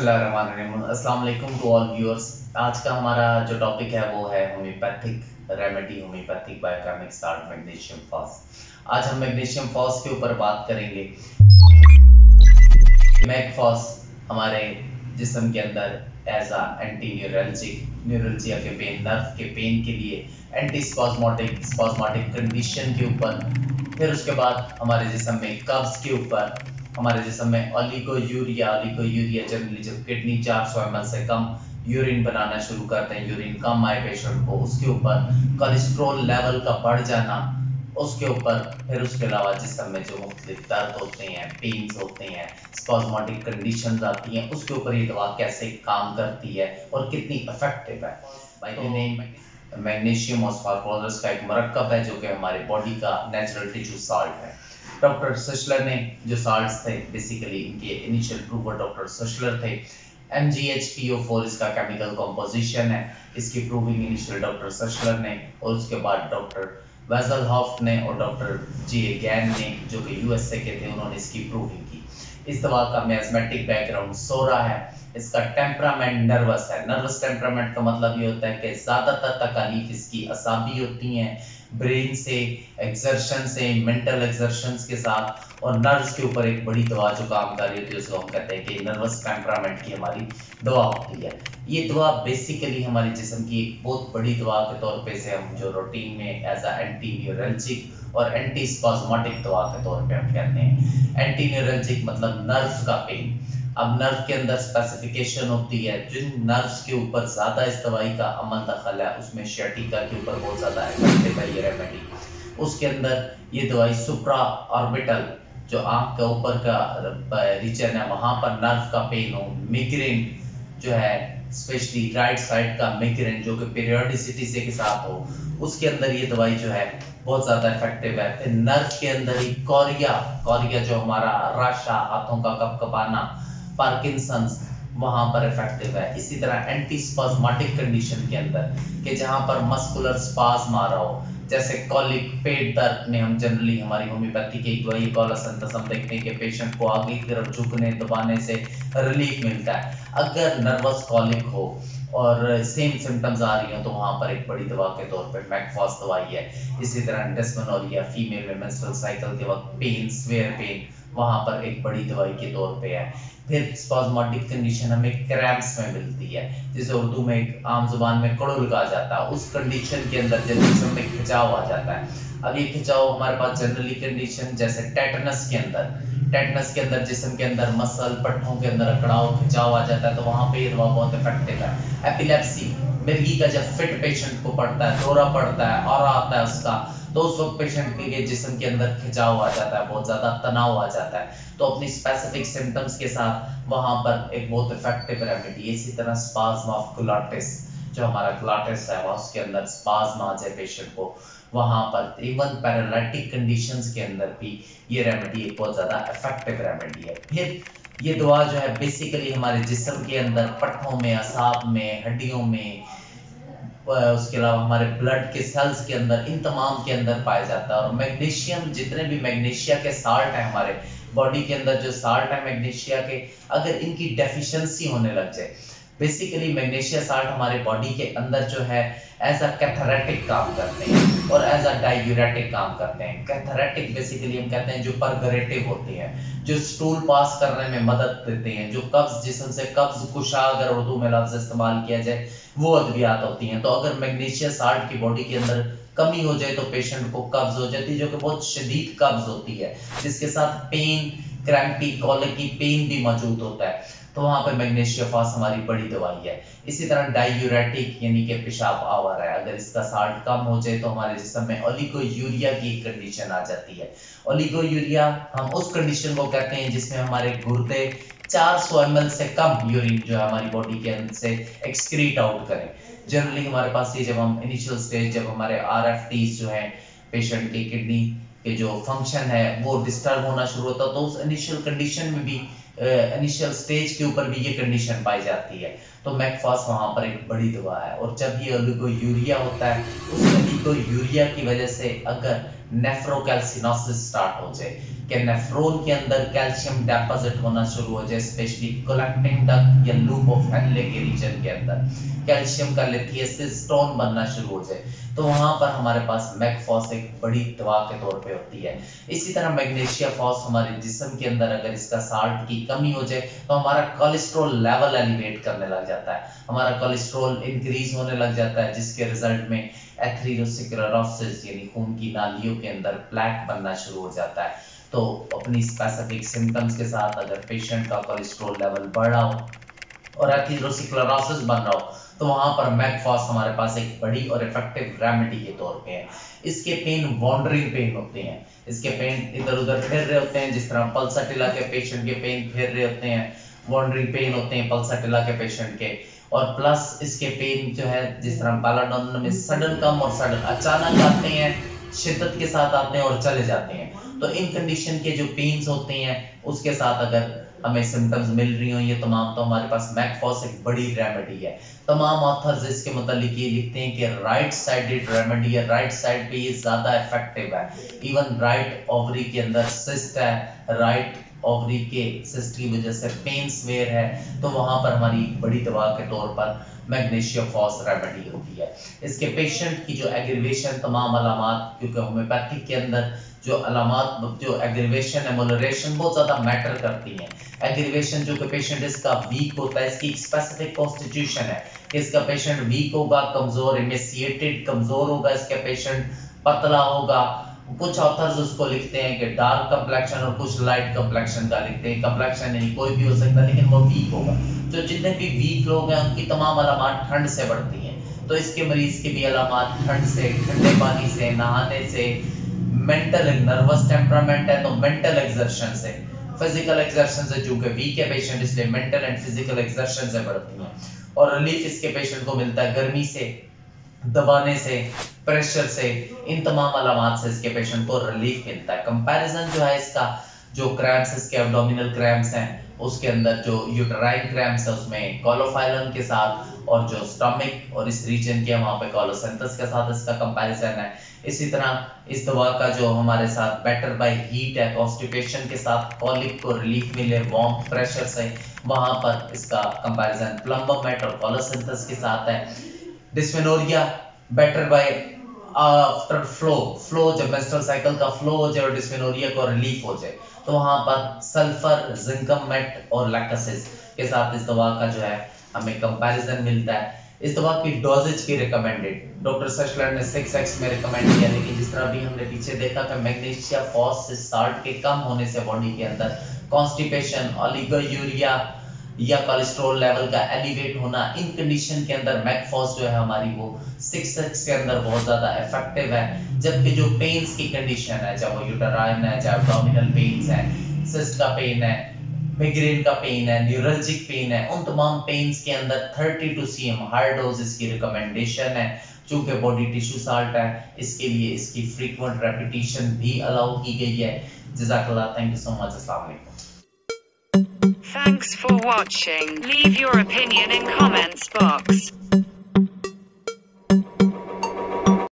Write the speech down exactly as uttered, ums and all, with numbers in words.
बिस्मिल्लाहिर्रहमानिर्रहीम। अस्सलाम वालेकुम टू ऑल व्यूअर्स। आज का हमारा जो टॉपिक है वो है homeopathic remedy, homeopathic biochemic salt magnesium phos. आज हम मैग्नीशियम फॉस के ऊपर बात करेंगे। मैग फॉस हमारे जिस्म के अंदर as a anti neuralgic, neuralgia के पेन, नर्व के पेन के लिए, एंटी स्पाज्मोटिक स्पाज्मोटिक कंडीशन के ऊपर, फिर उसके बाद हमारे जिस्म में कब्ज के ऊपर, हमारे जिस्म में ओलिगोयूरिया ओलिगोयूरिया जनरली जब किडनी चार सौ एम एल से कम यूरिन बनाना शुरू करते हैं, यूरिन कम आए पेशेंट को, उसके ऊपर कोलेस्ट्रॉल लेवल का बढ़ जाना, उसके ऊपर फिर उसके अलावा जिस्म में जो मुख्तलिफ दर्द होते हैं, पेन्स होते हैं, स्पाज्मोटिक कंडीशंस आती हैं, उसके ऊपर ये दवा कैसे काम करती है और कितनी इफेक्टिव है। बाय नेम मैग्नीशियम ऑस्फॉस्फोरस का एक मरकब है जो कि हमारे बॉडी का नेचुरल टिश्यू साल्ट है। डॉक्टर सशलर ने जो साल्ट्स थे, बेसिकली इनके इनिशियल प्रूवर डॉक्टर सशलर थे। M G H P O four इसका केमिकल कॉम्पोजिशन है, इसकी प्रूविंग इनिशियल डॉक्टर सशलर ने, और उसके बाद डॉक्टर वेजलहॉफ ने और डॉक्टर जी गैन ने जो कि यूएसए के थे, उन्होंने इसकी प्रूविंग की। इस दवा का मैथमेटिक बैकग्राउंड सोरा है। इसका टेम्परामेंट नर्वस है। नर्वस टेम्परामेंट का मतलब ये होता है कि ज़्यादातर तकलीफ इसकी असाबी होती हैं, ब्रेन से, एक्सर्शन से, मेंटल एक्सर्शंस के साथ, और नर्व्स के ऊपर एक बड़ी दवा जो काम कर रही होती है उसको हम कहते हैं कि नर्वस टेम्परामेंट की हमारी दवा होती है। ये दवा बेसिकली हमारे जिस्म की एक बहुत बड़ी दवा के तौर पे से हम जो रूटीन में एज अ एंटी न्यूरल्जिक और एंटी स्पाज्मोटिक दवा के तौर पे हम कहते हैं। एंटी न्यूरल्जिक मतलब नर्व का पेन। अब नर्व के अंदर स्पेसिफिकेशन होती है, जिन नर्व्स के ऊपर ज्यादा इस दवाई का अमल दखल है उसमें शर्टिका के ऊपर बहुत ज्यादा इफेक्टिव है ये रेमेडी। उसके अंदर ये दवाई सुप्रा ऑर्बिटल जो आंख का ऊपर का रीजन है वहां पर नर्व का पेन हो, मिग्रेन जो है स्पेशली राइट साइड का मिग्रेन जो कि पीरियोडिसिटी से के साथ हो, उसके अंदर ये दवाई जो है बहुत ज्यादा इफेक्टिव है। फिर नर्व के अंदर ही कोरिया कोरिया जो हमारा राशा, हाथों का कपकपाना, पार्किंसंस, वहां पर इफेक्टिव है। इसी तरह एंटी स्पाज्मोटिक कंडीशन के अंदर कि जहां पर मस्कुलर स्पाज्म आ रहा हो, जैसे कॉलिक, पेट दर्द में हम जनरली हमारी होम्योपैथी की एक दवाई कॉलासंतस हम देखते हैं कि पेशेंट को आगे की तरफ झुकने दबाने से रिलीफ मिलता है। अगर नर्वस कॉलिक हो और सेम सिम्टम्स आ रही हो तो वहां पर एक बड़ी दवा के तौर पर मैगफॉस दवाई है। इसी तरह डिस्मेनोरिया, फीमेल में मेंस्ट्रुअल साइकिल के वक्त पेन, स्वेयर पेन, वहां पर एक बड़ी दवाई के तौर पे है। फिर स्पाज्मोटिक कंडीशन हमें क्रैम्प्स में मिलती है, जिसे उर्दू में एक आम जुबान में कड़ुल कहा जाता है। उस कंडीशन के अंदर जब जिस्म में खिंचाव आ जाता है, अब ये खिंचाव हमारे पास जनरली कंडीशन जैसे टेटनस के अंदर टेटनस के अंदर जिस्म के अंदर मसल पट्टों के अंदर अकड़ाव, खिंचाव आ जाता है तो वहां पे ये दवा बहुत इफेक्टिव है। एपिलेप्सी, मिर्गी का जब फिट पेशेंट को पड़ता है, दौरा पड़ता है और आता है उसका, तो उस वक्त पेशेंट के जिस्म के अंदर खिंचाव आ जाता है, बहुत ज्यादा तनाव आ जाता है, तो अपनी स्पेसिफिक सिम्टम्स के साथ वहां पर एक बहुत इफेक्टिव रेमेडी। इसी तरह स्पाज्म ऑफ ग्लॉटिस, जो हमारा ग्लॉटिस है वह उसके अंदर स्पाज्म आ जाए पेशेंट को, वहां पर इवन पैरालिटिक कंडीशंस के अंदर भी ये रेमेडी एक बहुत ज्यादा इफेक्टिव रेमेडी है। फिर ये दवा जो है बेसिकली हमारे जिस्म के अंदर पट्टों में, असाब में, हड्डियों में, उसके अलावा हमारे ब्लड के सेल्स के अंदर, इन तमाम के अंदर पाया जाता है। और मैग्नीशियम, जितने भी मैग्नीशिया के साल्ट है हमारे बॉडी के अंदर, जो साल्ट है मैग्नीशिया के, अगर इनकी डेफिशिएंसी होने लग जाए, बेसिकली मैग्नीशिया साल्ट हमारे बॉडी के अंदर जो है एज अ कैथरेटिक काम करते हैं और एज अ डायूरेटिक काम करते हैं। कैथरेटिक बेसिकली हम कहते हैं जो परगरेटिव होते हैं, जो स्टूल पास करने में मदद देते हैं, जो कब्ज, जिस्म से कब्ज कुशा अगर उर्दू में लफ्ज इस्तेमाल किया जाए, वो अद्वियात होती हैं। तो अगर मैग्नीशिया साल्ट की बॉडी के अंदर कमी हो जाए तो पेशेंट को कब्ज हो जाती है, जो कि बहुत शदीद कब्ज होती है, जिसके साथ पेन, क्रैम्पी, कॉलिक की पेन भी मौजूद होता है, तो वहां पर मैग्नीशिया फॉस हमारी बड़ी दवाई है। इसी तरह डायूरेटिक यानी कि पेशाब आवर है, अगर इसका साल्ट कम हो जाए तो हमारे जिस्म में ओलिगोयूरिया की कंडीशन आ जाती है। ओलिगोयूरिया हम उस कंडीशन को कहते हैं जिसमें हमारे गुर्दे चार सौ एम एल से कम यूरिन जो है हमारी बॉडी के अंदर से एक्सक्रीट आउट करें। जनरली हमारे पास ये जब हम इनिशियल स्टेज, जब हमारे आर एफ टीज जो है पेशेंट की किडनी के जो फंक्शन है वो डिस्टर्ब होना शुरू होता है, तो उस इनिशियल कंडीशन में भी, इनिशियल स्टेज के ऊपर भी ये कंडीशन पाई जाती है, तो मैगफॉस वहां पर एक बड़ी दवा है। और जब ये ओलिगोयूरिया होता है, उस ओलिगोयूरिया की वजह से अगर नेफ्रोकैल्सिनोसिस स्टार्ट हो जाए, कि नेफ्रॉन के अंदर कैल्शियम डिपॉजिट होना शुरू हो जाए, स्पेशली कलेक्टिंग डक्ट या लूप ऑफ हेनले के रीजन के अंदर कैल्शियम का लिथियसिस स्टोन बनना शुरू हो जाए, तो वहां पर हमारे पास मैगफॉस एक बड़ी दवा के तौर पे होती है। इसी तरह मैग्नीशिया फॉस हमारे जिस्म के अंदर अगर इसका साल्ट की कमी हो जाए तो हमारा कोलेस्ट्रॉल लेवल एलिवेट करने लग जाता है, हमारा कोलेस्ट्रॉल इंक्रीज होने लग जाता है, जिसके रिजल्ट में एथेरोस्क्लेरोसिस यानी खून की नालियों के अंदर प्लेक बनना शुरू हो जाता है। तो अपनी स्पेसिफिक सिम्टम्स के साथ अगर पेशेंट का कोलेस्ट्रॉल लेवल बढ़ रहा हो और एथेरोस्क्लेरोसिस बन रहा हो तो वहां पर मैगफॉस हमारे पास एक बड़ी और इफेक्टिव रेमेडी के तौर पे है। इसके पेन वॉन्डरिंग पेन होते हैं, इसके पेन इधर उधर फिर रहे होते हैं, जिस तरह पल्साटिला के पेशेंट के पेन फिर रहे होते हैं, वॉन्डरिंग पेन होते हैं पल्साटिला के पेशेंट के। और प्लस इसके पेन जो है जिस तरह बेलाडोना में सडन कम और सडन अचानक आते हैं, शिद्दत के साथ आते हैं और चले जाते हैं। तो इन कंडीशन के जो पेन्स होते हैं उसके साथ अगर हमें सिम्टम्स मिल रही हो ये तमाम, तो हमारे पास मैगफॉस एक बड़ी रेमेडी है। तमाम ऑथर्स इसके मतलब ये लिखते हैं कि राइट साइडेड रेमेडी है, राइट साइड पे ये ज्यादा इफेक्टिव है। इवन राइट ओवरी के अंदर सिस्ट है, राइट ओवरी के सिस्ट की वजह से पेन्स वेयर है, तो वहां पर हमारी बड़ी दवा के तौर पर मैग्नीशिया फॉस रेमेडी होती है। इसके पेशेंट की जो एग्रीवेशन तमाम अलामात, क्योंकि होम्योपैथिक के अंदर जो अलामात जो एग्रीवेशन है मोलरेशन बहुत ज्यादा मैटर करती हैं। एग्रीवेशन जो कि पेशेंट इसका वीक होता है, इसकी स्पेसिफिक कॉन्स्टिट्यूशन है कि इसका पेशेंट वीक होगा, कमजोर इमेसिएटेड कमजोर होगा, इसका पेशेंट पतला होगा। कुछ ऑथर्स उसको लिखते हैं कि डार्क कंप्लेक्शन और कुछ लाइट कंप्लेक्शन का लिखते हैं, कंप्लेक्शन नहीं कोई भी हो सकता है लेकिन वो वीक होगा। जो जितने भी वीक लोग हैं उनकी तमाम अलामात ठंड से बढ़ती हैं, तो इसके मरीज की भी अलामात ठंड से, ठंडे पानी से नहाने से, मेंटल नर्वस टेम्परामेंट है तो मेंटल एक्सर्शन से, फिजिकल एक्सर्शन से, चूंकि वीक है पेशेंट इसलिए मेंटल एंड फिजिकल एक्सर्शन से बढ़ती हैं। और रिलीफ इसके पेशेंट को मिलता है गर्मी से, दबाने से, प्रेशर से, इन तमाम अलामात से इसके पेशेंट को रिलीफ मिलता है। कंपैरिजन जो है इसका जो क्रैम्प्स इसके एब्डोमिनल क्रैम्प्स हैं उसके अंदर जो यूटेराइन क्रैम्प्स है उसमें कोलोफाइलम के साथ, और जो स्टमक और इस रीजन के वहां पे कोलोसेंथस के साथ इसका कंपैरिजन है। इसी तरह इस दवा का जो हमारे साथ बेटर बाय हीट है, कॉन्स्टिपेशन के साथ कॉलिक को रिलीफ मिले वार्म प्रेशर से, वहां पर इसका कंपैरिजन प्लम्बोमेट और कोलोसेंथस के साथ है। Dysmenorrhoea better by after flow flow जब मेंस्ट्रुअल साइकिल का फ्लो हो जाए और डिस्मेनोरिया को रिलीफ हो जाए तो वहां पर सल्फर जिंकम मेट और लैक्टोसिस के साथ इस दवा का जो है हमें कंपैरिजन मिलता है। इस दवा की डोजेज की रिकमेंडेड डॉक्टर सशलर ने सिक्स एक्स में रिकमेंड किया, लेकिन जिस तरह भी हमने पीछे देखा कि मैग्नीशिया फॉस से साल्ट के कम होने से बॉडी के अंदर कॉन्स्टिपेशन, ओलिगोयूरिया या कोलेस्ट्रॉल लेवल का एलिवेट होना, इन कंडीशन के अंदर मैगफॉस जो है हमारी वो सिक्स एक्स के अंदर बहुत ज्यादा इफेक्टिव है। जबकि जो पेन्स की कंडीशन है, चाहे वो यूटेराइन है, चाहे एब्डोमिनल पेन्स है, सिस्ट का पेन है, मिग्रेन का पेन है, न्यूरल्जिक पेन है, उन तमाम पेन्स के अंदर thirty two C M high dose इसकी रिकमेंडेशन है। चूंकि बॉडी टिश्यू साल्ट है इसके लिए इसकी फ्रीक्वेंट रेपिटेशन भी अलाउ की गई है। जज़ाकल्लाह, थैंक यू सो मच, अस्सलाम वालेकुम। Thanks for watching. Leave your opinion in comments box.